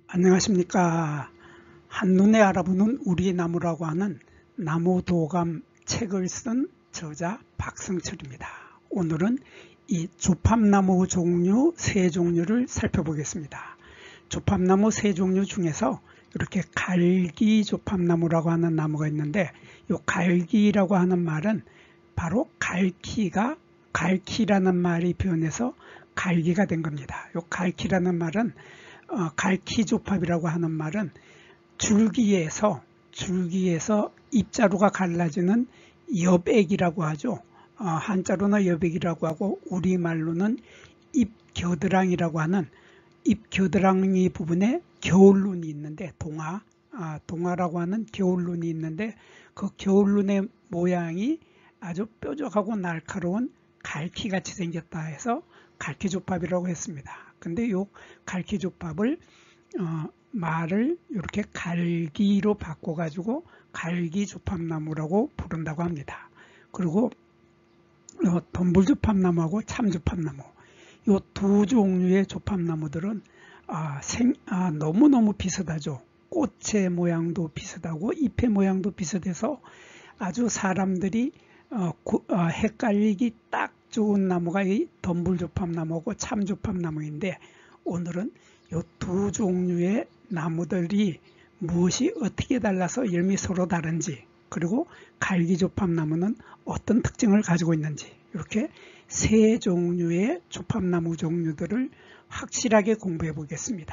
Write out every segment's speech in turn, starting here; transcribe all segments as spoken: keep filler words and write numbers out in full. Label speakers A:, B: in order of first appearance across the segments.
A: 안녕하십니까. 한눈에 알아보는 우리 나무라고 하는 나무도감 책을 쓴 저자 박승철입니다. 오늘은 이 조팝나무 종류 세 종류를 살펴보겠습니다. 조팝나무 세 종류 중에서 이렇게 갈기 조팝나무라고 하는 나무가 있는데, 이 갈기라고 하는 말은 바로 갈키가 갈키라는 말이 변해서 갈기가 된 겁니다. 이 갈키라는 말은 어, 갈키조팝이라고 하는 말은 줄기에서 줄기에서 입자루가 갈라지는 여백이라고 하죠. 어, 한자로는 여백이라고 하고 우리말로는 잎겨드랑이라고 하는 잎겨드랑이 부분에 겨울눈이 있는데 동화, 아, 동화라고 하는 겨울눈이 있는데 그 겨울눈의 모양이 아주 뾰족하고 날카로운 갈키같이 생겼다 해서 갈키조팝이라고 했습니다. 근데 요 갈키조팝을 어, 말을 이렇게 갈기로 바꿔 가지고 갈기조팝나무라고 부른다고 합니다. 그리고 어, 덤불조팝나무하고 참조팝나무, 요 두 종류의 조팝나무들은 아, 생, 아, 너무너무 비슷하죠. 꽃의 모양도 비슷하고 잎의 모양도 비슷해서 아주 사람들이 어, 고, 어, 헷갈리기 딱 좋은 나무가 이 덤불조팝나무고 참조팝나무인데, 오늘은 이 두 종류의 나무들이 무엇이 어떻게 달라서 열매 서로 다른지, 그리고 갈기조팝나무는 어떤 특징을 가지고 있는지, 이렇게 세 종류의 조팝나무 종류들을 확실하게 공부해 보겠습니다.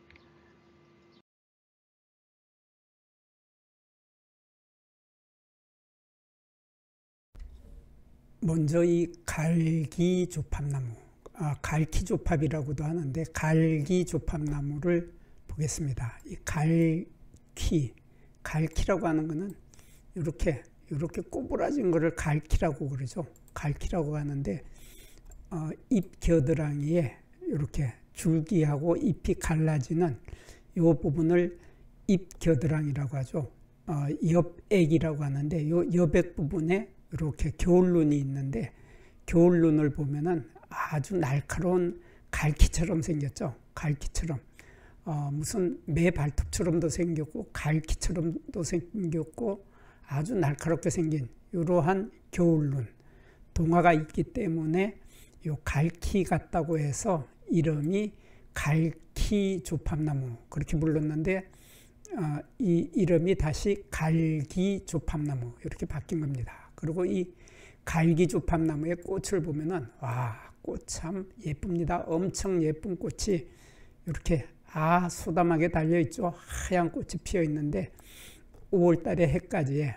A: 먼저 이 갈기조팝나무, 아, 갈키조팝이라고도 하는데 갈기조팝나무를 보겠습니다. 이 갈키, 갈키라고 하는 것은 이렇게 이렇게 꼬부라진 것을 갈키라고 그러죠. 갈키라고 하는데 어, 잎 겨드랑이에 이렇게 줄기하고 잎이 갈라지는 이 부분을 잎 겨드랑이라고 하죠. 어, 엽액이라고 하는데 이 엽액 부분에 이렇게 겨울눈이 있는데, 겨울눈을 보면은 아주 날카로운 갈키처럼 생겼죠. 갈키처럼 어, 무슨 매 발톱처럼도 생겼고 갈키처럼도 생겼고 아주 날카롭게 생긴 이러한 겨울눈 동화가 있기 때문에 이 갈키 같다고 해서 이름이 갈키조팝나무 그렇게 불렀는데, 어, 이 이름이 다시 갈기조팝나무 이렇게 바뀐 겁니다. 그리고 이 갈기조팝나무의 꽃을 보면은 와, 꽃 참 예쁩니다. 엄청 예쁜 꽃이 이렇게 아 소담하게 달려 있죠. 하얀 꽃이 피어 있는데 오월달에 해까지에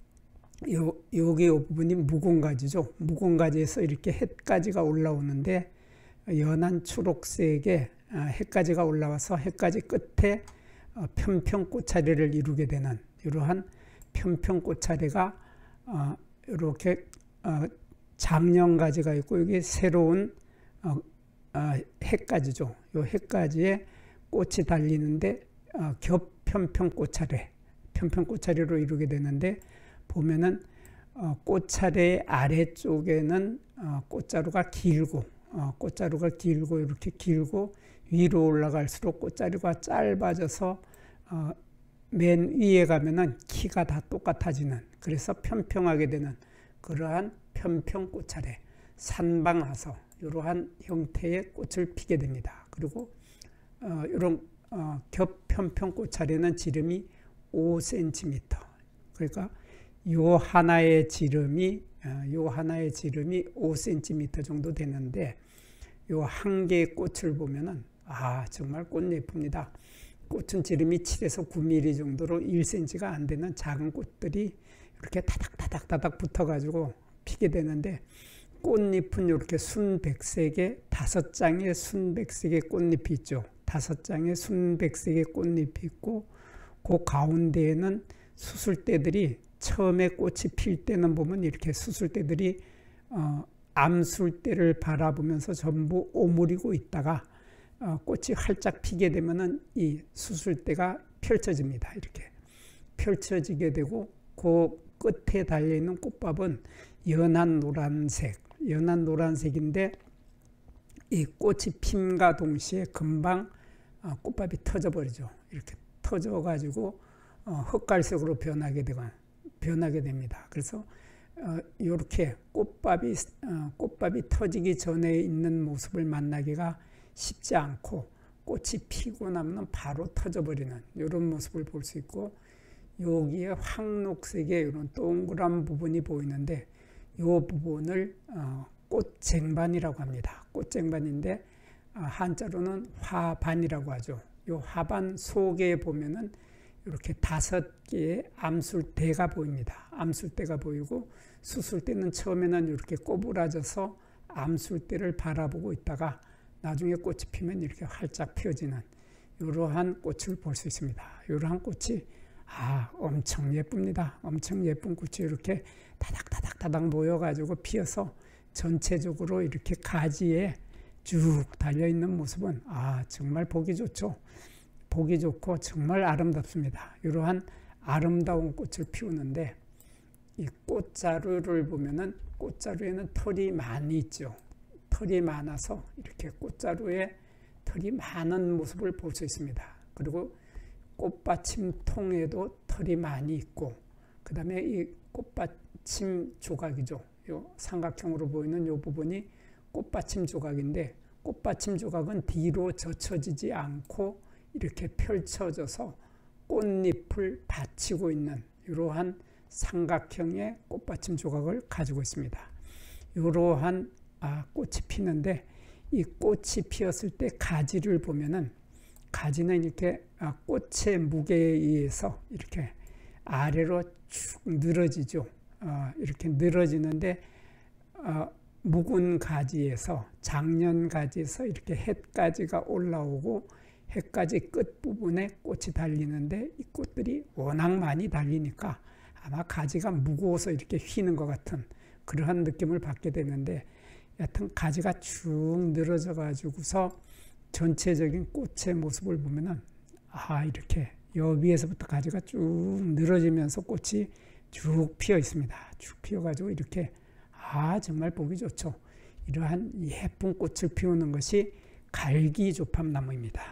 A: 요 여기 요 부분이 묵은가지죠. 묵은가지에서 이렇게 해까지가 올라오는데 연한 초록색의 해까지가 올라와서 해까지 끝에 편평 꽃차례를 이루게 되는 이러한 편평 꽃차례가 어, 이렇게 어, 장년가지가 있고 여기 새로운 어, 어, 해까지죠. 이 해까지에 꽃이 달리는데 어, 겹편평 꽃차례, 편평 꽃차례로 이루게 되는데, 보면은 어, 꽃차례 아래쪽에는 어, 꽃자루가 길고 어, 꽃자루가 길고 이렇게 길고 위로 올라갈수록 꽃자루가 짧아져서 어, 맨 위에 가면은 키가 다 똑같아지는, 그래서 편평하게 되는 그러한 편평 꽃차례, 산방하서 이러한 형태의 꽃을 피게 됩니다. 그리고 어, 이런 어, 겹편평 꽃차례는 지름이 오 센티미터, 그러니까 요 하나의 지름이 어, 요 하나의 지름이 오 센티미터 정도 되는데, 요 한 개의 꽃을 보면은 아 정말 꽃 예쁩니다. 꽃은 지름이 칠에서 구 밀리미터 정도로 일 센티미터가 안 되는 작은 꽃들이 이렇게 타닥타닥타닥 붙어가지고 피게 되는데, 꽃잎은 이렇게 순백색의 다섯 장의 순백색의 꽃잎이 있죠. 다섯 장의 순백색의 꽃잎이 있고 그 가운데에는 수술대들이 처음에 꽃이 필 때는 보면 이렇게 수술대들이 어, 암술대를 바라보면서 전부 오므리고 있다가 어, 꽃이 활짝 피게 되면은 이 수술대가 펼쳐집니다. 이렇게 펼쳐지게 되고 그 끝에 달려있는 꽃밥은 연한 노란색, 연한 노란색인데 이 꽃이 핌과 동시에 금방 어, 꽃밥이 터져버리죠. 이렇게 터져가지고 어, 흑갈색으로 변하게 되건 변하게 됩니다. 그래서 어, 이렇게 꽃밥이 어, 꽃밥이 터지기 전에 있는 모습을 만나기가 쉽지 않고 꽃이 피고 나면 바로 터져버리는 이런 모습을 볼 수 있고, 여기에 황록색의 이런 동그란 부분이 보이는데 이 부분을 어, 꽃쟁반이라고 합니다. 꽃쟁반인데 어, 한자로는 화반이라고 하죠. 이 화반 속에 보면은 이렇게 다섯 개의 암술대가 보입니다. 암술대가 보이고, 수술대는 처음에는 이렇게 꼬부라져서 암술대를 바라보고 있다가 나중에 꽃이 피면 이렇게 활짝 펴지는 이러한 꽃을 볼 수 있습니다. 이러한 꽃이 아 엄청 예쁩니다. 엄청 예쁜 꽃이 이렇게 다닥다닥다닥 모여가지고 피어서 전체적으로 이렇게 가지에 쭉 달려있는 모습은 아 정말 보기 좋죠. 보기 좋고 정말 아름답습니다. 이러한 아름다운 꽃을 피우는데, 이 꽃자루를 보면은 꽃자루에는 털이 많이 있죠. 털이 많아서 이렇게 꽃자루에 털이 많은 모습을 볼 수 있습니다. 그리고 꽃받침통에도 털이 많이 있고, 그 다음에 이 꽃받침 조각이죠. 요 삼각형으로 보이는 이 부분이 꽃받침 조각인데, 꽃받침 조각은 뒤로 젖혀지지 않고 이렇게 펼쳐져서 꽃잎을 받치고 있는 이러한 삼각형의 꽃받침 조각을 가지고 있습니다. 이러한 아, 꽃이 피는데, 이 꽃이 피었을 때 가지를 보면은 가지는 이렇게 아, 꽃의 무게에 의해서 이렇게 아래로 쭉 늘어지죠. 어, 이렇게 늘어지는데 어, 묵은 가지에서 장년 가지에서 이렇게 햇가지가 올라오고 햇가지 끝부분에 꽃이 달리는데, 이 꽃들이 워낙 많이 달리니까 아마 가지가 무거워서 이렇게 휘는 것 같은 그러한 느낌을 받게 되는데, 여하튼 가지가 쭉 늘어져 가지고서 전체적인 꽃의 모습을 보면은 아 이렇게 여 위에서부터 가지가 쭉 늘어지면서 꽃이 쭉 피어 있습니다. 쭉 피어 가지고 이렇게 아 정말 보기 좋죠. 이러한 예쁜 꽃을 피우는 것이 갈기조팝나무입니다.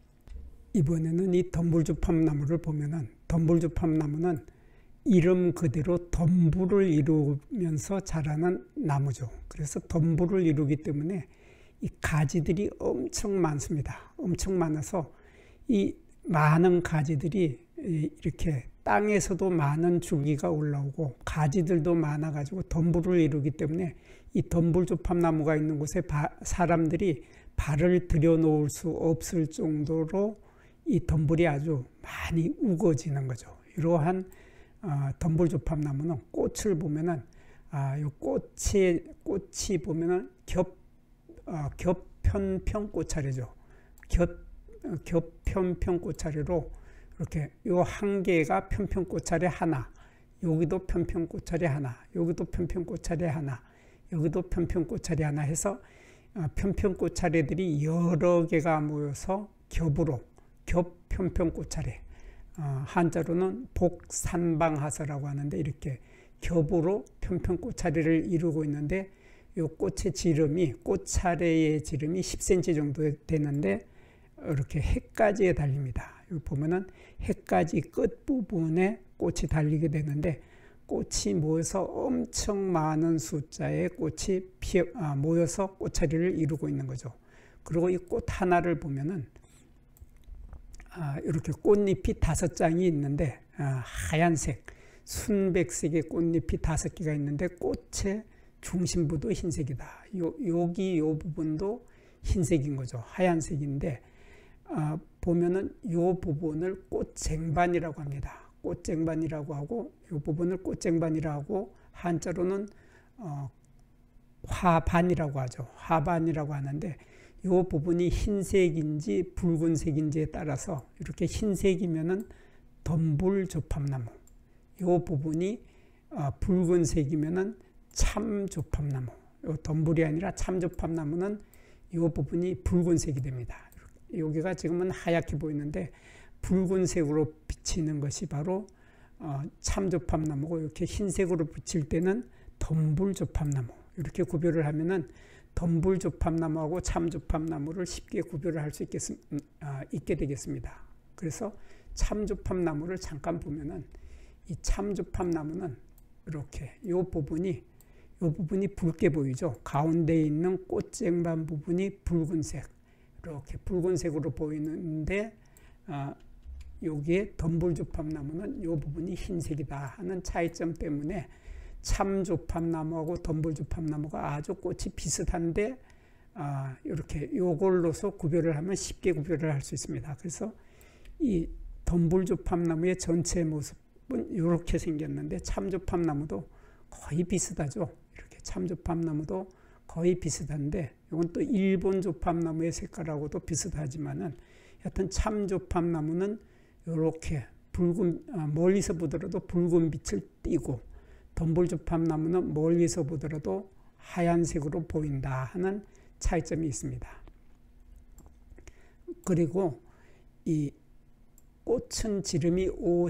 A: 이번에는 이 덤불조팝나무를 보면은, 덤불조팝나무는 이름 그대로 덤불을 이루면서 자라는 나무죠. 그래서 덤불을 이루기 때문에 이 가지들이 엄청 많습니다. 엄청 많아서 이 많은 가지들이 이렇게 땅에서도 많은 줄기가 올라오고 가지들도 많아가지고 덤불을 이루기 때문에 이 덤불조팝나무가 있는 곳에 바, 사람들이 발을 들여놓을 수 없을 정도로 이 덤불이 아주 많이 우거지는 거죠. 이러한 어, 덤불조팝나무는 꽃을 보면은 아, 요 꽃이 꽃이 보면은 겹 어, 겹편편 꽃차례죠. 겹 어, 겹편편 꽃차례로 이렇게 요 한 개가 편편 꽃차례 하나, 여기도 편편 꽃차례 하나, 여기도 편편 꽃차례 하나, 여기도 편편 꽃차례 하나 해서 어, 편편 꽃차례들이 여러 개가 모여서 겹으로 겹편편 꽃차례. 어, 한자로는 복산방하서라고 하는데, 이렇게 겹으로 편편 꽃차례를 이루고 있는데, 이 꽃의 지름이 꽃차례의 지름이 십 센티미터 정도 되는데 이렇게 햇가지에 달립니다. 여기 보면은 햇가지 끝 부분에 꽃이 달리게 되는데, 꽃이 모여서 엄청 많은 숫자의 꽃이 피어, 아, 모여서 꽃차례를 이루고 있는 거죠. 그리고 이 꽃 하나를 보면은 아, 이렇게 꽃잎이 다섯 장이 있는데 아, 하얀색, 순백색의 꽃잎이 다섯 개가 있는데 꽃의 중심부도 흰색이다. 요, 여기 요 부분도 흰색인 거죠. 하얀색인데 아, 보면은 요 부분을 꽃쟁반이라고 합니다. 꽃쟁반이라고 하고, 요 부분을 꽃쟁반이라고 하고, 한자로는 어, 화반이라고 하죠. 화반이라고 하는데, 이 부분이 흰색인지 붉은색인지에 따라서 이렇게 흰색이면은 덤불조팝나무, 이 부분이 어, 붉은색이면은 참조팝나무, 이 덤불이 아니라 참조팝나무는 이 부분이 붉은색이 됩니다. 여기가 지금은 하얗게 보이는데 붉은색으로 비치는 것이 바로 어, 참조팝나무고, 이렇게 흰색으로 비칠 때는 덤불조팝나무. 이렇게 구별을 하면은 덤불조팝나무하고 참조팝나무를 쉽게 구별을 할 수 아, 있게 되겠습니다. 그래서 참조팝나무를 잠깐 보면은 이 참조팝나무는 이렇게 이 부분이 이 부분이 붉게 보이죠. 가운데 있는 꽃쟁반 부분이 붉은색, 이렇게 붉은색으로 보이는데 아, 여기에 덤불조팝나무는 이 부분이 흰색이다 하는 차이점 때문에 참조팝나무하고 덤불조팝나무가 아주 꽃이 비슷한데 아, 이렇게 요걸로서 구별을 하면 쉽게 구별을 할 수 있습니다. 그래서 이 덤불조팝나무의 전체 모습은 이렇게 생겼는데 참조팝나무도 거의 비슷하죠. 이렇게 참조팝나무도 거의 비슷한데 이건 또 일본 조팝나무의 색깔하고도 비슷하지만은 여하튼 참조팝나무는 이렇게 붉은 아, 멀리서 보더라도 붉은 빛을 띠고 덤불조팝나무는 멀리서 보더라도 하얀색으로 보인다 하는 차이점이 있습니다. 그리고 이 꽃은 지름이 오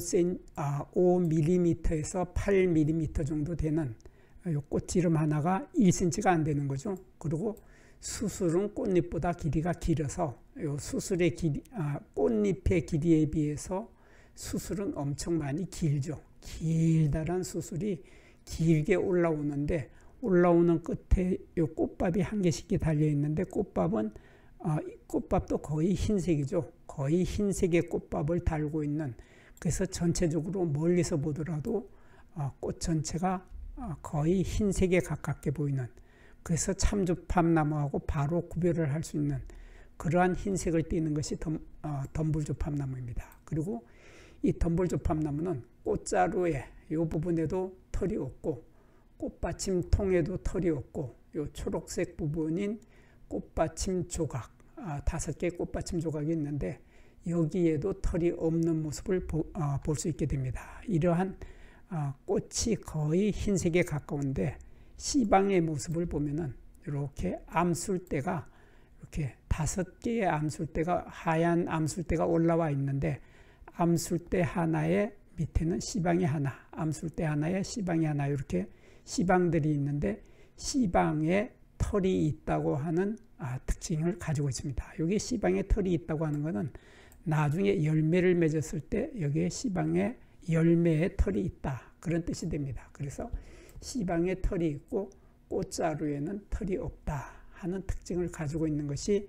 A: 밀리미터에서 팔 밀리미터 정도 되는 이 꽃지름 하나가 일 센티미터가 안 되는 거죠. 그리고 수술은 꽃잎보다 길이가 길어서 이 수술의 길이, 아, 꽃잎의 길이에 비해서 수술은 엄청 많이 길죠. 길다란 수술이 길게 올라오는데 올라오는 끝에 이 꽃밥이 한 개씩 달려 있는데 꽃밥은 어, 꽃밥도 거의 흰색이죠. 거의 흰색의 꽃밥을 달고 있는, 그래서 전체적으로 멀리서 보더라도 어, 꽃 전체가 어, 거의 흰색에 가깝게 보이는, 그래서 참조팝나무하고 바로 구별을 할 수 있는 그러한 흰색을 띠는 것이 덤, 어, 덤불조팝나무입니다. 그리고 이 덤불조팝나무는 꽃자루에 이 부분에도 털이 없고 꽃받침 통에도 털이 없고 이 초록색 부분인 꽃받침 조각, 아, 다섯 개의 꽃받침 조각이 있는데 여기에도 털이 없는 모습을 어, 볼 수 있게 됩니다. 이러한 어, 꽃이 거의 흰색에 가까운데 씨방의 모습을 보면은 이렇게 암술대가 이렇게 다섯 개의 암술대가 하얀 암술대가 올라와 있는데 암술대 하나에 밑에는 씨방이 하나, 암술대 하나에 씨방이 하나, 이렇게 씨방들이 있는데 씨방에 털이 있다고 하는 아, 특징을 가지고 있습니다. 여기 씨방에 털이 있다고 하는 것은 나중에 열매를 맺었을 때 여기에 씨방에 열매에 털이 있다, 그런 뜻이 됩니다. 그래서 씨방에 털이 있고 꽃자루에는 털이 없다 하는 특징을 가지고 있는 것이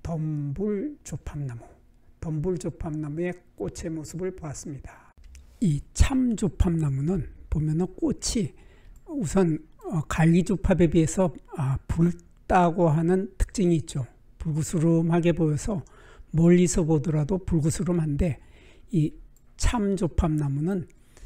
A: 덤불조팝나무, 덤불조팝나무의 꽃의 모습을 보았습니다. 이 참조팝나무는 보면은 꽃이 우선 갈기조팝에 비해서 붉다고 하는 특징이 있죠. 붉으스름하게 보여서 멀리서 보더라도 붉으스름한데 이 참조팝나무는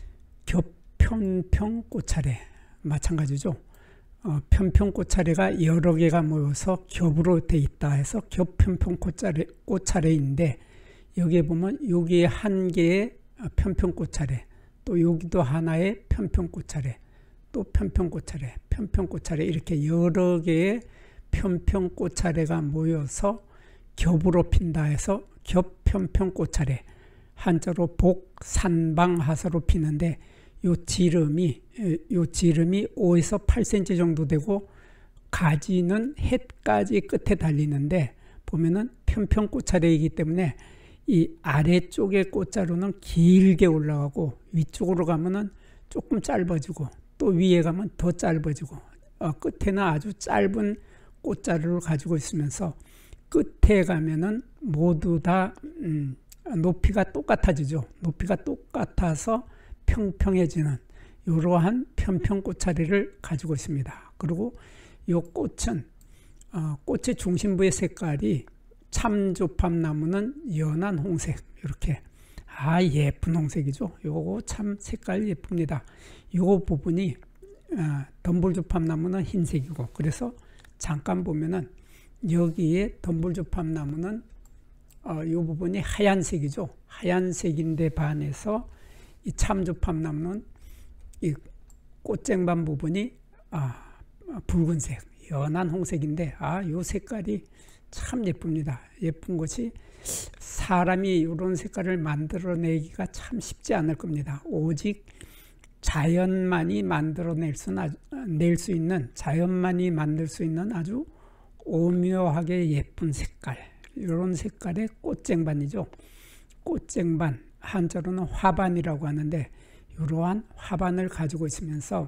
A: 겹편평 꽃차례 마찬가지죠. 어, 편평 꽃차례가 여러 개가 모여서 겹으로 돼 있다 해서 겹편평 꽃차례, 꽃차례인데 여기에 보면 여기에 한 개의 편평 꽃차례, 또 여기도 하나의 편평 꽃차례, 또 편평 꽃차례, 편평 꽃차례, 이렇게 여러 개의 편평 꽃차례가 모여서 겹으로 핀다 해서 겹편평 꽃차례, 한자로 복산방하사로 피는데 요 지름이 요 지름이 오에서 팔 센티미터 정도 되고 가지는 햇가지 끝에 달리는데 보면은 편평 꽃차례이기 때문에 이 아래쪽의 꽃자루는 길게 올라가고 위쪽으로 가면은 조금 짧아지고 또 위에 가면 더 짧아지고 어, 끝에는 아주 짧은 꽃자루를 가지고 있으면서 끝에 가면은 모두 다 음, 높이가 똑같아지죠. 높이가 똑같아서 평평해지는 이러한 편평 꽃차례를 가지고 있습니다. 그리고 이 꽃은 어, 꽃의 중심부의 색깔이 참조팝나무는 연한 홍색, 이렇게 아 예쁜 홍색이죠. 요거 참 색깔 예쁩니다. 요 부분이 어, 덤불조팝나무는 흰색이고, 그래서 잠깐 보면은 여기에 덤불조팝나무는 어, 요 부분이 하얀색이죠. 하얀색인데 반해서 이 참조팝나무는 이 꽃쟁반 부분이 아, 붉은색, 연한 홍색인데 아, 요 색깔이 참 예쁩니다. 예쁜 것이 사람이 이런 색깔을 만들어내기가 참 쉽지 않을 겁니다. 오직 자연만이 만들어낼 수, 낼 수 있는, 자연만이 만들 수 있는 아주 오묘하게 예쁜 색깔, 이런 색깔의 꽃쟁반이죠. 꽃쟁반, 한자로는 화반이라고 하는데 이러한 화반을 가지고 있으면서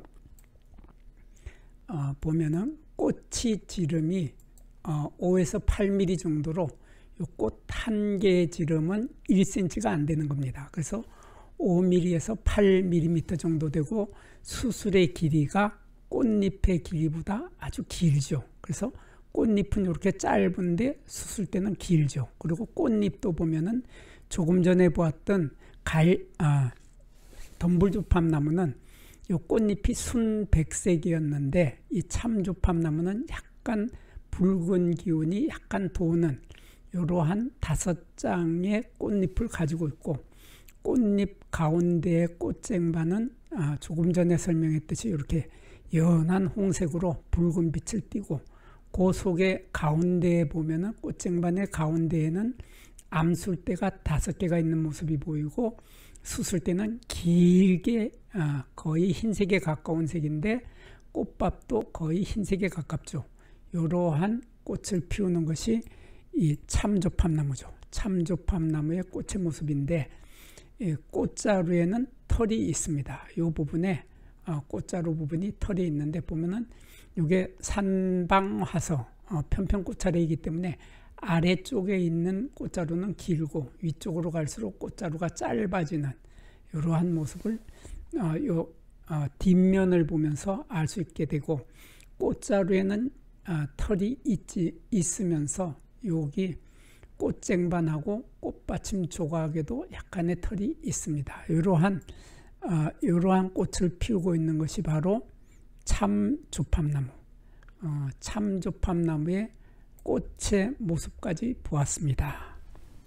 A: 어, 보면은 꽃이 지름이 어, 오에서 팔 밀리미터 정도로 꽃 한 개의 지름은 일 센티미터가 안 되는 겁니다. 그래서 오 밀리미터에서 팔 밀리미터 정도 되고 수술의 길이가 꽃잎의 길이보다 아주 길죠. 그래서 꽃잎은 이렇게 짧은데 수술 때는 길죠. 그리고 꽃잎도 보면은 조금 전에 보았던 갈, 아, 덤불조팝나무는 이 꽃잎이 순백색이었는데 이 참조팝나무는 약간 붉은 기운이 약간 도는 이러한 다섯 장의 꽃잎을 가지고 있고, 꽃잎 가운데의 꽃쟁반은 아, 조금 전에 설명했듯이 이렇게 연한 홍색으로 붉은 빛을 띠고, 그 속에 가운데에 보면은 꽃쟁반의 가운데에는 암술대가 다섯 개가 있는 모습이 보이고, 수술대는 길게 아, 거의 흰색에 가까운 색인데 꽃밥도 거의 흰색에 가깝죠. 이러한 꽃을 피우는 것이 이 참조팝나무죠. 참조팝나무의 꽃의 모습인데, 이 꽃자루에는 털이 있습니다. 이 부분에 어, 꽃자루 부분이 털이 있는데 보면은 이게 산방화서 어, 편편꽃차례이기 때문에 아래쪽에 있는 꽃자루는 길고 위쪽으로 갈수록 꽃자루가 짧아지는 이러한 모습을 어, 요 어, 뒷면을 보면서 알 수 있게 되고, 꽃자루에는 어, 털이 있지, 있으면서 여기 꽃쟁반하고 꽃받침 조각에도 약간의 털이 있습니다. 이러한 어, 이러한 꽃을 피우고 있는 것이 바로 참조팝나무, 어, 참조팝나무의 꽃의 모습까지 보았습니다.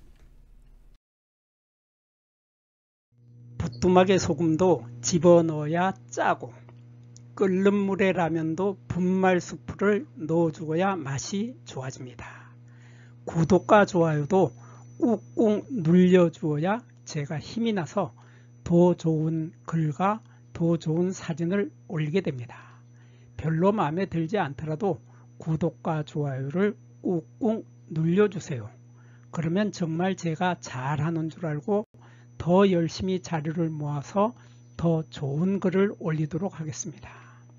A: 부뚜막에 소금도 집어넣어야 짜고, 끓는 물에 라면도 분말 수프를 넣어주어야 맛이 좋아집니다. 구독과 좋아요도 꾹꾹 눌려주어야 제가 힘이 나서 더 좋은 글과 더 좋은 사진을 올리게 됩니다. 별로 마음에 들지 않더라도 구독과 좋아요를 꾹꾹 눌려주세요. 그러면 정말 제가 잘하는 줄 알고 더 열심히 자료를 모아서 더 좋은 글을 올리도록 하겠습니다.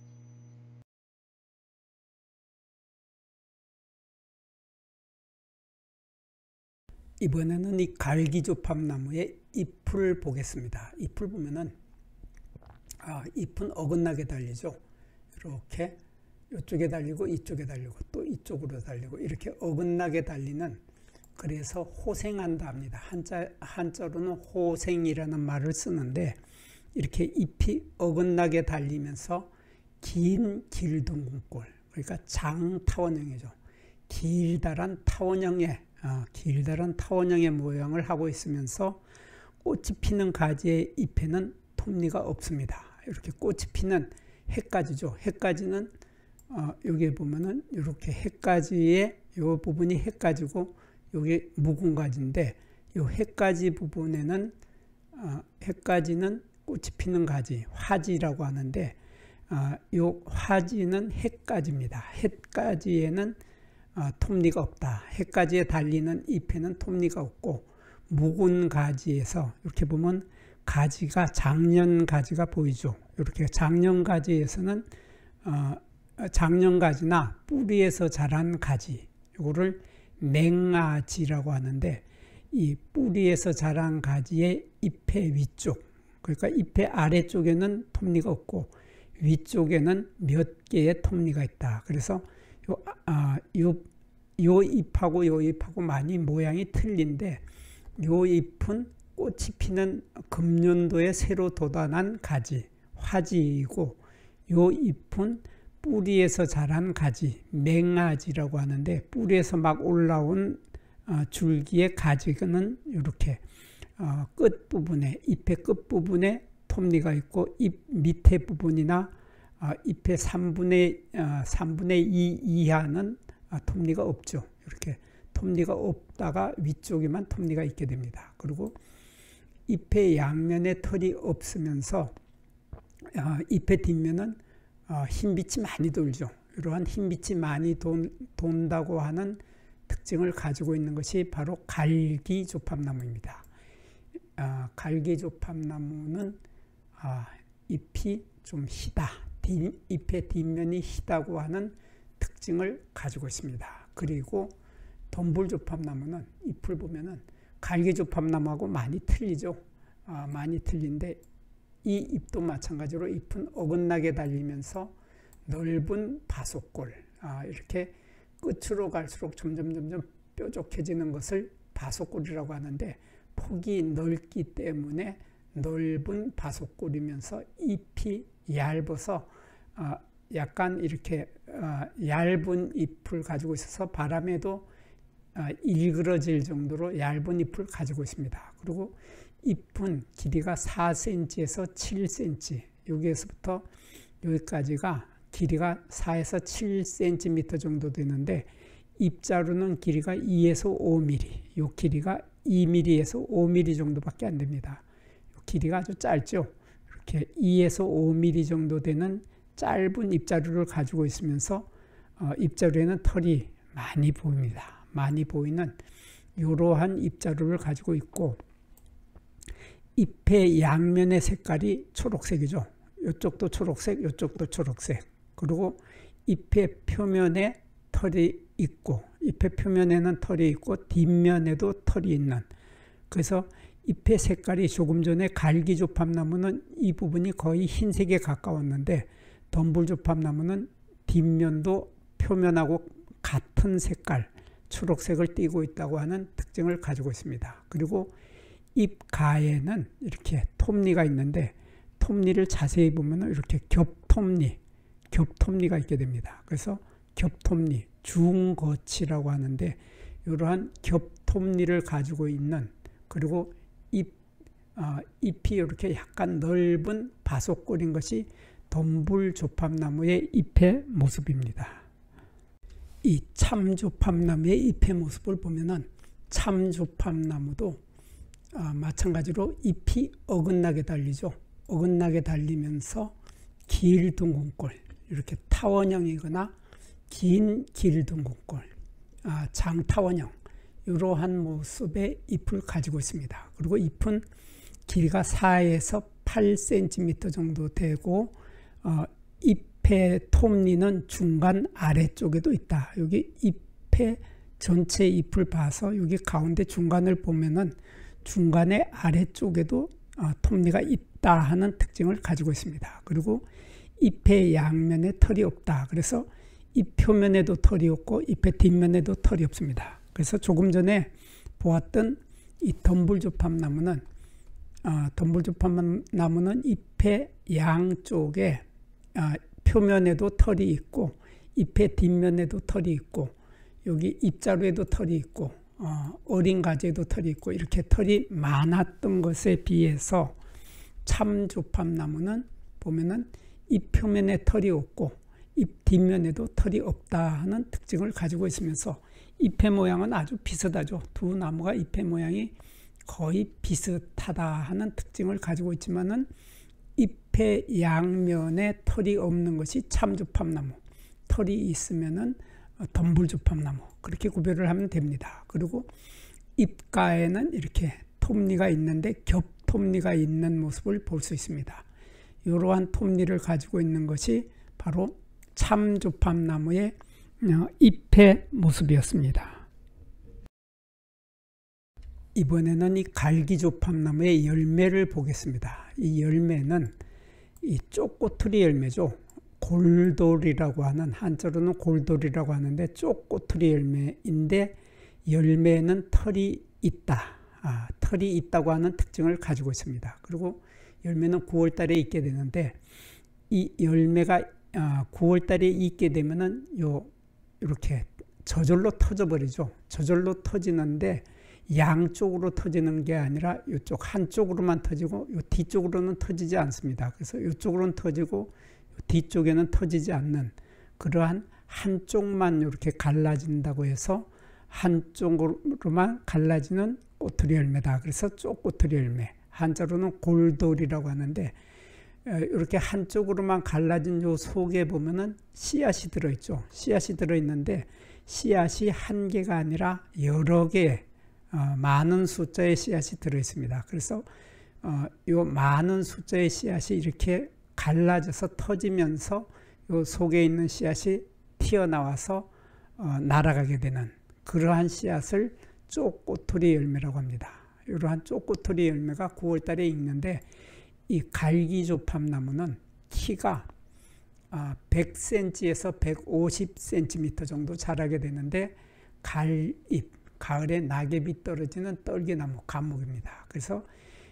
A: 이번에는 이 갈기조팝나무의 잎을 보겠습니다. 잎을 보면은 아, 잎은 어긋나게 달리죠. 이렇게 이쪽에 달리고 이쪽에 달리고 또 이쪽으로 달리고 이렇게 어긋나게 달리는, 그래서 호생한다 합니다. 한자, 한자로는 호생이라는 말을 쓰는데 이렇게 잎이 어긋나게 달리면서 긴 길둥굴, 그러니까 장타원형이죠. 길다란 타원형의 어, 길다란 타원형의 모양을 하고 있으면서 꽃이 피는 가지의 잎에는 톱니가 없습니다. 이렇게 꽃이 피는 해가지죠. 해가지는 어, 여기 보면은 이렇게 해가지의 이 부분이 해가지고 여기 묵은 가지인데, 이 해가지 부분에는 어, 해가지는 꽃이 피는 가지, 화지라고 하는데 어, 이 화지는 해가지입니다. 해가지에는 어, 톱니가 없다. 해가지에 달리는 잎에는 톱니가 없고, 묵은 가지에서 이렇게 보면 가지가 장년 가지가 보이죠. 이렇게 장년 가지에서는 어, 장년 가지나 뿌리에서 자란 가지, 이거를 맹아지라고 하는데, 이 뿌리에서 자란 가지의 잎의 위쪽, 그러니까 잎의 아래쪽에는 톱니가 없고 위쪽에는 몇 개의 톱니가 있다. 그래서 요, 아, 요, 요 잎하고 요 잎하고 많이 모양이 틀린데, 요 잎은 꽃이 피는 금년도에 새로 돋아난 가지, 화지이고, 요 잎은 뿌리에서 자란 가지, 맹아지라고 하는데, 뿌리에서 막 올라온 어, 줄기의 가지는 이렇게 어, 끝부분에, 잎의 끝부분에 톱니가 있고, 잎 밑에 부분이나 어, 잎의 삼분의, 어, 삼분의 이 이하는 어, 톱니가 없죠. 이렇게 톱니가 없다가 위쪽에만 톱니가 있게 됩니다. 그리고 잎의 양면에 털이 없으면서 어, 잎의 뒷면은 어, 흰빛이 많이 돌죠. 이러한 흰빛이 많이 돈, 돈다고 하는 특징을 가지고 있는 것이 바로 갈기조팝나무입니다. 아, 갈기조팝나무는 아, 잎이 좀 희다, 뒷, 잎의 뒷면이 희다고 하는 특징을 가지고 있습니다. 그리고 덤불조팝나무는 잎을 보면은 갈기조팝나무하고 많이 틀리죠. 아, 많이 틀린데 이 잎도 마찬가지로 잎은 어긋나게 달리면서 넓은 바속골, 아, 이렇게 끝으로 갈수록 점점 점점 뾰족해지는 것을 바속골이라고 하는데 폭이 넓기 때문에 넓은 바속골이면서 잎이 얇아서 아, 약간 이렇게 아, 얇은 잎을 가지고 있어서 바람에도 아, 일그러질 정도로 얇은 잎을 가지고 있습니다. 그리고 잎은 길이가 사 센티미터에서 칠 센티미터, 여기에서부터 여기까지가 길이가 사에서 칠 센티미터 정도 되는데 잎자루는 길이가 이에서 오 밀리미터, 이 길이가 이 밀리미터에서 오 밀리미터 정도밖에 안 됩니다. 길이가 아주 짧죠. 이렇게 이에서 오 밀리미터 정도 되는 짧은 잎자루를 가지고 있으면서 어, 잎자루에는 털이 많이 보입니다. 많이 보이는 이러한 잎자루를 가지고 있고 잎의 양면의 색깔이 초록색이죠. 이쪽도 초록색, 이쪽도 초록색. 그리고 잎의 표면에 털이 있고 잎의 표면에는 털이 있고 뒷면에도 털이 있는, 그래서 잎의 색깔이 조금 전에 갈기조팝나무는 이 부분이 거의 흰색에 가까웠는데 덤불조팝나무는 뒷면도 표면하고 같은 색깔 초록색을 띠고 있다고 하는 특징을 가지고 있습니다. 그리고 잎 가에는 이렇게 톱니가 있는데 톱니를 자세히 보면 이렇게 겹톱니, 겹톱니가 있게 됩니다. 그래서 겹톱니, 중거치라고 하는데 이러한 겹톱니를 가지고 있는, 그리고 잎, 어, 잎이 이렇게 약간 넓은 바속골인 것이 덤불조팝나무의 잎의 모습입니다. 이 참조팝나무의 잎의 모습을 보면은 참조팝나무도 아, 마찬가지로 잎이 어긋나게 달리죠. 어긋나게 달리면서 길둥근꼴, 이렇게 타원형이거나 긴 길둥근꼴, 아, 장타원형, 이러한 모습의 잎을 가지고 있습니다. 그리고 잎은 길이가 사에서 팔 센티미터 정도 되고 어, 잎의 톱니는 중간 아래쪽에도 있다. 여기 잎의 전체 잎을 봐서 여기 가운데 중간을 보면은 중간의 아래쪽에도 어, 톱니가 있다 하는 특징을 가지고 있습니다. 그리고 잎의 양면에 털이 없다. 그래서 잎 표면에도 털이 없고 잎의 뒷면에도 털이 없습니다. 그래서 조금 전에 보았던 이 덤불조팝나무는 어, 덤불조팝나무는 잎의 양쪽에 어, 표면에도 털이 있고 잎의 뒷면에도 털이 있고 여기 잎자루에도 털이 있고 어, 어린 가지에도 털이 있고 이렇게 털이 많았던 것에 비해서 참조팝나무는 보면은 잎 표면에 털이 없고 잎 뒷면에도 털이 없다 하는 특징을 가지고 있으면서 잎의 모양은 아주 비슷하죠. 두 나무가 잎의 모양이 거의 비슷하다 하는 특징을 가지고 있지만은 잎의 양면에 털이 없는 것이 참조팝나무, 털이 있으면은 덤불조팝나무, 그렇게 구별을 하면 됩니다. 그리고 잎가에는 이렇게 톱니가 있는데 겹톱니가 있는 모습을 볼 수 있습니다. 이러한 톱니를 가지고 있는 것이 바로 참조팝나무의 잎의 모습이었습니다. 이번에는 이 갈기조팝나무의 열매를 보겠습니다. 이 열매는 이 쪽꼬투리 열매죠. 골돌이라고 하는, 한자로는 골돌이라고 하는데 쪽꼬투리 열매인데 열매는 털이 있다. 아, 털이 있다고 하는 특징을 가지고 있습니다. 그리고 열매는 구월 달에 있게 되는데 이 열매가 아, 구월 달에 있게 되면은 요 이렇게 저절로 터져 버리죠. 저절로 터지는데 양쪽으로 터지는 게 아니라 이쪽 한쪽으로만 터지고 요 뒤쪽으로는 터지지 않습니다. 그래서 이쪽으로는 터지고 뒤쪽에는 터지지 않는 그러한 한쪽만 이렇게 갈라진다고 해서 한쪽으로만 갈라지는 꼬투리 열매다. 그래서 쪽꼬투리 열매, 한자로는 골돌이라고 하는데 이렇게 한쪽으로만 갈라진 요 속에 보면은 씨앗이 들어있죠. 씨앗이 들어있는데 씨앗이 한 개가 아니라 여러 개, 어, 많은 숫자의 씨앗이 들어있습니다. 그래서 어, 요 많은 숫자의 씨앗이 이렇게 갈라져서 터지면서 요 속에 있는 씨앗이 튀어나와서 어, 날아가게 되는 그러한 씨앗을 쪽꼬투리 열매라고 합니다. 이러한 쪽꼬투리 열매가 구월 달에 익는데 이 갈기조팝나무는 키가 백 센티미터에서 백오십 센티미터 정도 자라게 되는데 갈잎, 가을에 낙엽이 떨어지는 떨기나무, 감목입니다. 그래서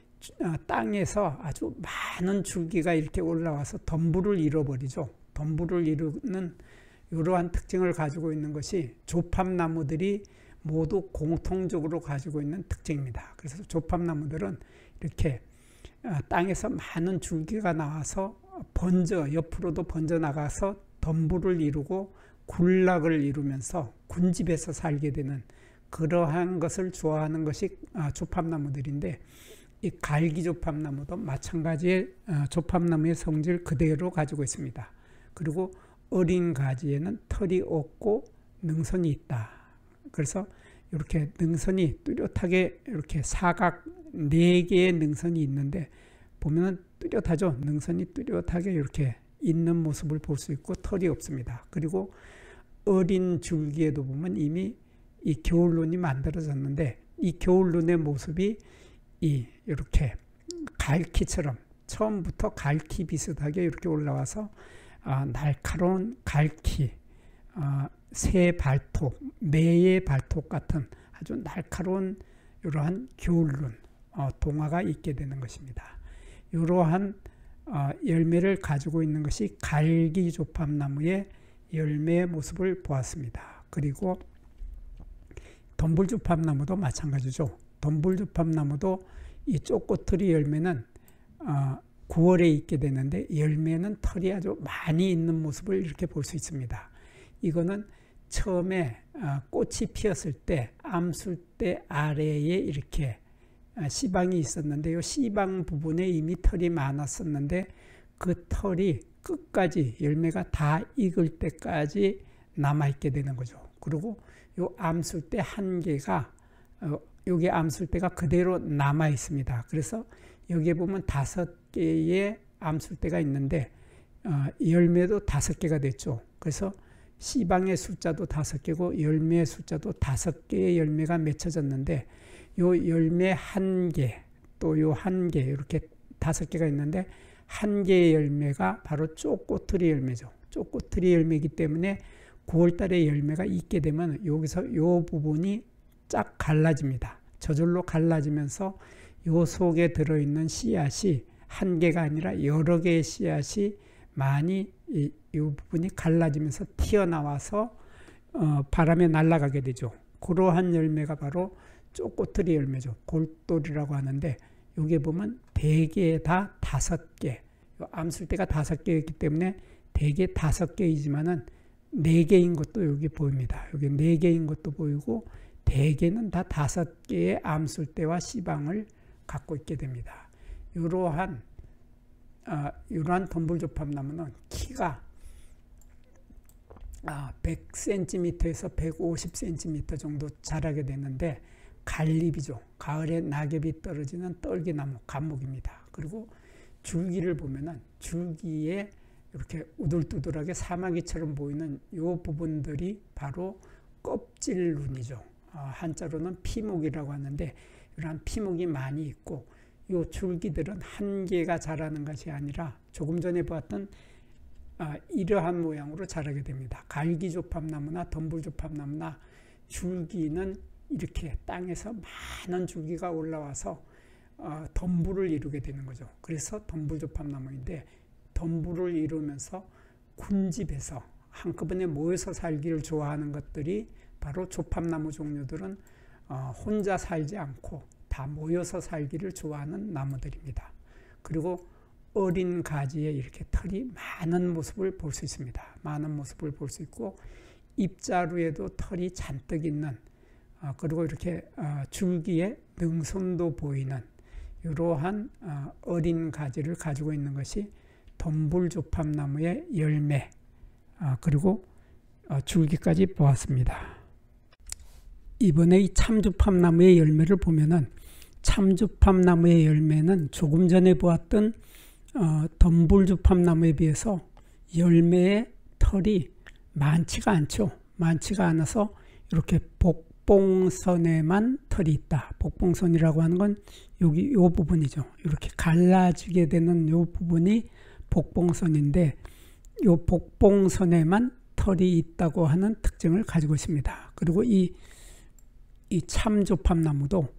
A: 땅에서 아주 많은 줄기가 이렇게 올라와서 덤불을 이뤄버리죠. 덤불을 이루는 이러한 특징을 가지고 있는 것이 조팝나무들이 모두 공통적으로 가지고 있는 특징입니다. 그래서 조팝나무들은 이렇게 땅에서 많은 줄기가 나와서 번져, 옆으로도 번져 나가서 덤불을 이루고 군락을 이루면서 군집에서 살게 되는 그러한 것을 좋아하는 것이 조팝나무들인데, 이 갈기조팝나무도 마찬가지의 조팝나무의 성질 그대로 가지고 있습니다. 그리고 어린 가지에는 털이 없고 능선이 있다. 그래서 이렇게 능선이 뚜렷하게 이렇게 사각 네 개의 능선이 있는데 보면은 뚜렷하죠. 능선이 뚜렷하게 이렇게 있는 모습을 볼 수 있고 털이 없습니다. 그리고 어린 줄기에도 보면 이미 이 겨울눈이 만들어졌는데 이 겨울눈의 모습이 이 이렇게 갈퀴처럼 처음부터 갈퀴 비슷하게 이렇게 올라와서 아, 날카로운 갈퀴, 아, 새 발톱, 매의 발톱 같은 아주 날카로운 이러한 겨울눈, 어, 동화가 있게 되는 것입니다. 이러한 어, 열매를 가지고 있는 것이 갈기조팝나무의 열매의 모습을 보았습니다. 그리고 덤불조팝나무도 마찬가지죠. 덤불조팝나무도 이 쪽꼬투리 열매는 어, 구월에 있게 되는데 열매는 털이 아주 많이 있는 모습을 이렇게 볼 수 있습니다. 이거는 처음에 어, 꽃이 피었을 때 암술대 아래에 이렇게 어, 씨방이 있었는데 이 씨방 부분에 이미 털이 많았었는데 그 털이 끝까지 열매가 다 익을 때까지 남아있게 되는 거죠. 그리고 이 암술대 한 개가 어, 여기 암술대가 그대로 남아 있습니다. 그래서 여기에 보면 다섯 개의 암술대가 있는데 어, 열매도 다섯 개가 됐죠. 그래서 씨방의 숫자도 다섯 개고 열매의 숫자도 다섯 개의 열매가 맺혀졌는데 요 열매 한 개, 또 요 한 개 이렇게 다섯 개가 있는데 한 개의 열매가 바로 쪽꼬투리 열매죠. 쪽꼬투리 열매이기 때문에 구월 달에 열매가 있게 되면 여기서 요 부분이 쫙 갈라집니다. 저절로 갈라지면서 요 속에 들어있는 씨앗이 한 개가 아니라 여러 개의 씨앗이 많이 이, 이 부분이 갈라지면서 튀어나와서 어, 바람에 날아가게 되죠. 그러한 열매가 바로 쪽꼬투리 열매죠. 골돌이라고 하는데 여기에 보면 대개 다 다섯 개, 암술대가 다섯 개이기 때문에 대개 다섯 개이지만은 네 개인 것도 여기 보입니다. 여기 네 개인 것도 보이고 대개는 다 다섯 개의 암술대와 씨방을 갖고 있게 됩니다. 이러한 아, 이러한 덤불조팝나무는 키가 아, 백 센티미터에서 백오십 센티미터 정도 자라게 되는데 갈잎이죠. 가을에 낙엽이 떨어지는 떨기나무, 감목입니다. 그리고 줄기를 보면은 줄기에 이렇게 우둘두둘하게 사마귀처럼 보이는 이 부분들이 바로 껍질눈이죠. 어, 한자로는 피목이라고 하는데 이러한 피목이 많이 있고 이 줄기들은 한 개가 자라는 것이 아니라 조금 전에 보았던 아, 이러한 모양으로 자라게 됩니다. 갈기조팝나무나 덤불조팝나무나 줄기는 이렇게 땅에서 많은 줄기가 올라와서 어, 덤불을 이루게 되는 거죠. 그래서 덤불조팝나무인데 덤불을 이루면서 군집에서 한꺼번에 모여서 살기를 좋아하는 것들이 바로 조팝나무 종류들은 어, 혼자 살지 않고 다 모여서 살기를 좋아하는 나무들입니다. 그리고 어린 가지에 이렇게 털이 많은 모습을 볼 수 있습니다. 많은 모습을 볼 수 있고 잎자루에도 털이 잔뜩 있는 어, 그리고 이렇게 어, 줄기에 능선도 보이는 이러한 어, 어린 가지를 가지고 있는 것이 덤불조팝나무의 열매, 아, 그리고 어, 줄기까지 보았습니다. 이번에 이 참조팝나무의 열매를 보면은 참조팝나무의 열매는 조금 전에 보았던 어, 덤불조팝나무에 비해서 열매의 털이 많지가 않죠. 많지가 않아서 이렇게 복봉선에만 털이 있다. 복봉선이라고 하는 건 여기 요 부분이죠. 이렇게 갈라지게 되는 요 부분이 복봉선인데 요 복봉선에만 털이 있다고 하는 특징을 가지고 있습니다. 그리고 이, 이 참조팝나무도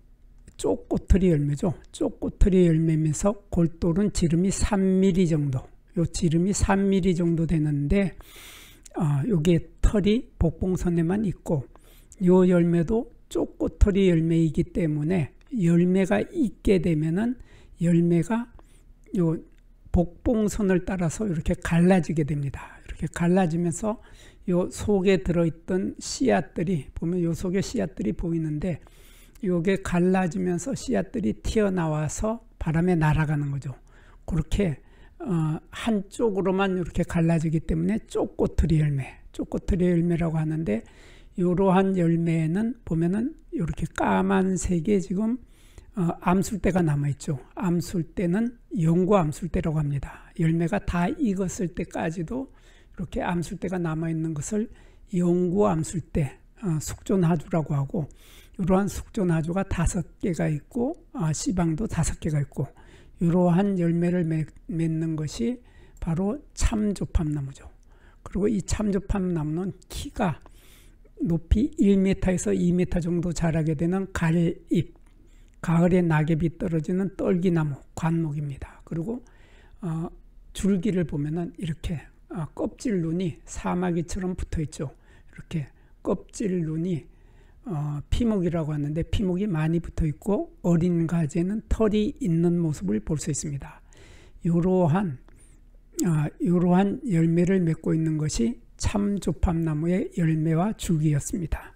A: 쪽꼬투리 열매죠. 쪽꼬투리 열매면서 골똘은 지름이 삼 밀리미터 정도, 요 지름이 삼 밀리미터 정도 되는데 어, 여기에 털이 복봉선에만 있고 요 열매도 쪽꼬투리 열매이기 때문에 열매가 있게 되면은 열매가 요 복봉선을 따라서 이렇게 갈라지게 됩니다. 이렇게 갈라지면서 요 속에 들어있던 씨앗들이 보면 요 속에 씨앗들이 보이는데 요게 갈라지면서 씨앗들이 튀어나와서 바람에 날아가는 거죠. 그렇게 어, 한쪽으로만 이렇게 갈라지기 때문에 쪽꼬투리 열매, 쪽꼬투리 열매라고 하는데 이러한 열매에는 보면은 이렇게 까만색의 지금 어, 암술대가 남아있죠. 암술대는 영구 암술대라고 합니다. 열매가 다 익었을 때까지도 이렇게 암술대가 남아있는 것을 영구 암술대, 어, 숙존하주라고 하고 이러한 숙존하주가 다섯 개가 있고 어, 씨방도 다섯 개가 있고 이러한 열매를 맺, 맺는 것이 바로 참조팝나무죠. 그리고 이 참조팝나무는 키가 높이 일 미터에서 이 미터 정도 자라게 되는 가래잎, 가을에 낙엽이 떨어지는 떨기나무, 관목입니다. 그리고 어, 줄기를 보면은 이렇게 어, 껍질 눈이 사마귀처럼 붙어 있죠. 이렇게 껍질 눈이 어, 피목이라고 하는데 피목이 많이 붙어 있고 어린 가지에는 털이 있는 모습을 볼 수 있습니다. 이러한 어, 이러한 열매를 맺고 있는 것이 참조팝나무의 열매와 줄기였습니다.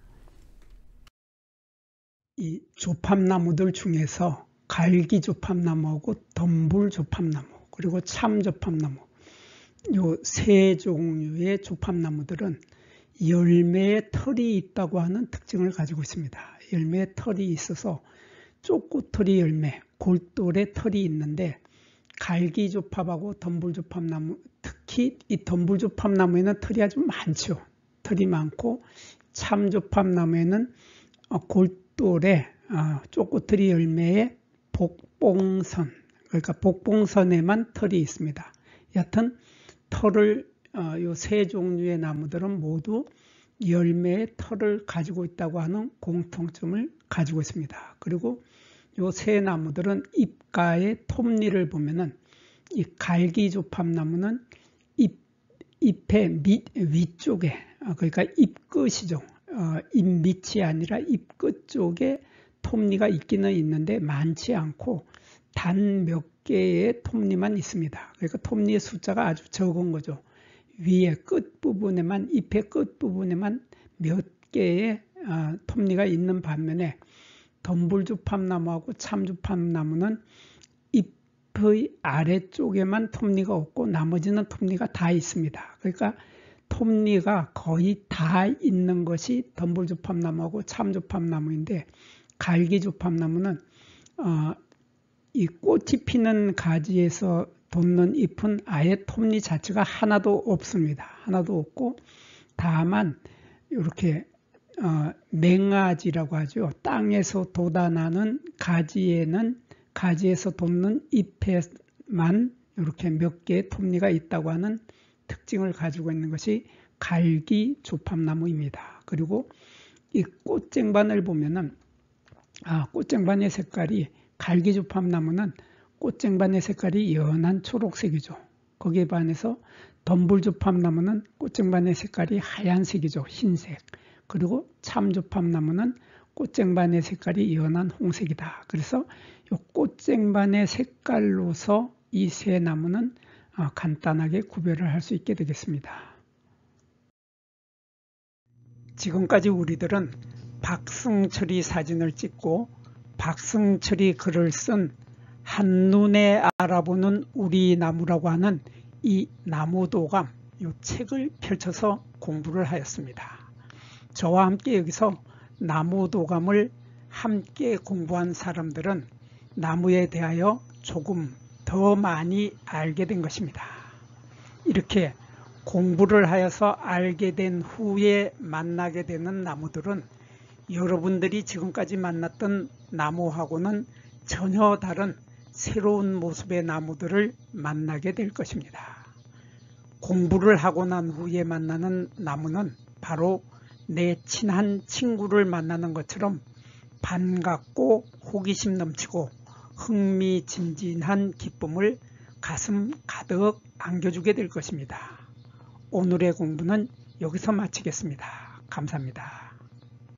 A: 이 조팝나무들 중에서 갈기조팝나무하고 덤불조팝나무 그리고 참조팝나무 요 세 종류의 조팝나무들은 열매에 털이 있다고 하는 특징을 가지고 있습니다. 열매에 털이 있어서 쪽꼬투리 열매, 골똘에 털이 있는데 갈기조팝하고 덤불조팝나무, 특히 이 덤불조팝나무에는 털이 아주 많죠. 털이 많고 참조팝나무에는 골똘에 쪽꼬투리 열매에 복봉선, 그러니까 복봉선에만 털이 있습니다. 여하튼 털을 요 세 종류의 나무들은 모두 열매의 털을 가지고 있다고 하는 공통점을 가지고 있습니다. 그리고 요 세 나무들은 잎가의 톱니를 보면은 이 갈기조팝나무는 잎, 잎의 밑, 위쪽에, 그러니까 잎 끝이죠. 어, 잎 밑이 아니라 잎 끝 쪽에 톱니가 있기는 있는데 많지 않고 단 몇 개의 톱니만 있습니다. 그러니까 톱니의 숫자가 아주 적은 거죠. 위에 끝부분에만, 잎의 끝부분에만 몇 개의 어, 톱니가 있는 반면에 덤불조팝나무하고 참조팝나무는 잎의 아래쪽에만 톱니가 없고 나머지는 톱니가 다 있습니다. 그러니까 톱니가 거의 다 있는 것이 덤불조팝나무하고 참조팝나무인데 갈기조팝나무는 어, 이 꽃이 피는 가지에서 돋는 잎은 아예 톱니 자체가 하나도 없습니다. 하나도 없고 다만 이렇게 어, 맹아지라고 하죠. 땅에서 돋아나는 가지에는 가지에서 돋는 잎에만 이렇게 몇 개의 톱니가 있다고 하는 특징을 가지고 있는 것이 갈기조팝나무입니다. 그리고 이 꽃쟁반을 보면은 아, 꽃쟁반의 색깔이 갈기조팝나무는 꽃쟁반의 색깔이 연한 초록색이죠. 거기에 반해서 덤불조팝나무는 꽃쟁반의 색깔이 하얀색이죠. 흰색. 그리고 참조팝나무는 꽃쟁반의 색깔이 연한 홍색이다. 그래서 이 꽃쟁반의 색깔로서 이 세 나무는 간단하게 구별을 할 수 있게 되겠습니다. 지금까지 우리들은 박승철이 사진을 찍고 박승철이 글을 쓴 한눈에 알아보는 우리 나무라고 하는 이 나무도감, 이 책을 펼쳐서 공부를 하였습니다. 저와 함께 여기서 나무도감을 함께 공부한 사람들은 나무에 대하여 조금 더 많이 알게 된 것입니다. 이렇게 공부를 하여서 알게 된 후에 만나게 되는 나무들은 여러분들이 지금까지 만났던 나무하고는 전혀 다른 새로운 모습의 나무들을 만나게 될 것입니다. 공부를 하고 난 후에 만나는 나무는 바로 내 친한 친구를 만나는 것처럼 반갑고 호기심 넘치고 흥미진진한 기쁨을 가슴 가득 안겨주게 될 것입니다. 오늘의 공부는 여기서 마치겠습니다. 감사합니다.